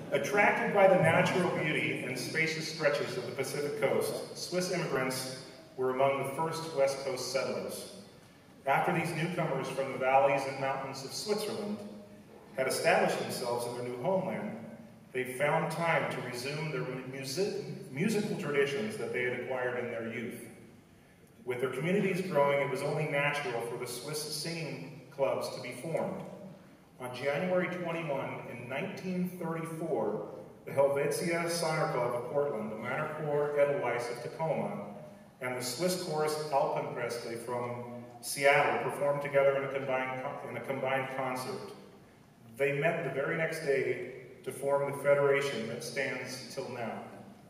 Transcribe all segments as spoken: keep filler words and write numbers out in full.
Attracted by the natural beauty and spacious stretches of the Pacific coast, Swiss immigrants were among the first West Coast settlers. After these newcomers from the valleys and mountains of Switzerland had established themselves in their new homeland, they found time to resume their music, musical traditions that they had acquired in their youth. With their communities growing, it was only natural for the Swiss singing clubs to be formed. On January twenty-first, in nineteen thirty-four, the Helvetia Sonner Club of Portland, the Männerchor Edelweiss of Tacoma, and the Swiss chorus Alpenpreste from Seattle performed together in a combined, in a combined concert. They met the very next day to form the federation that stands till now.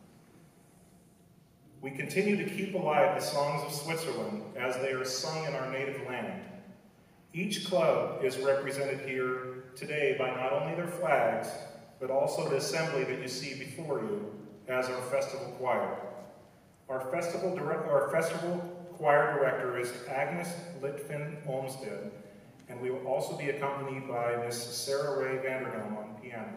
We continue to keep alive the songs of Switzerland as they are sung in our native land. Each club is represented here today by not only their flags, but also the assembly that you see before you as our festival choir. Our festival, direct, our festival choir director is Agnes Litfin Olmsted, and we will also be accompanied by Miss Sarah Ray Vanderhelm on piano.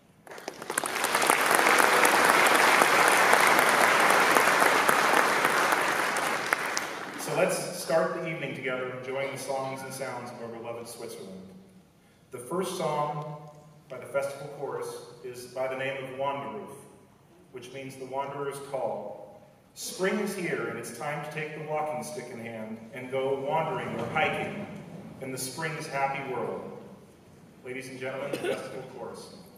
So let's start the evening together enjoying the songs and sounds of our beloved Switzerland. The first song by the festival chorus is by the name of Wanderruf, which means the wanderer's call. Spring is here, and it's time to take the walking stick in hand and go wandering or hiking in the spring's happy world. Ladies and gentlemen, the festival chorus.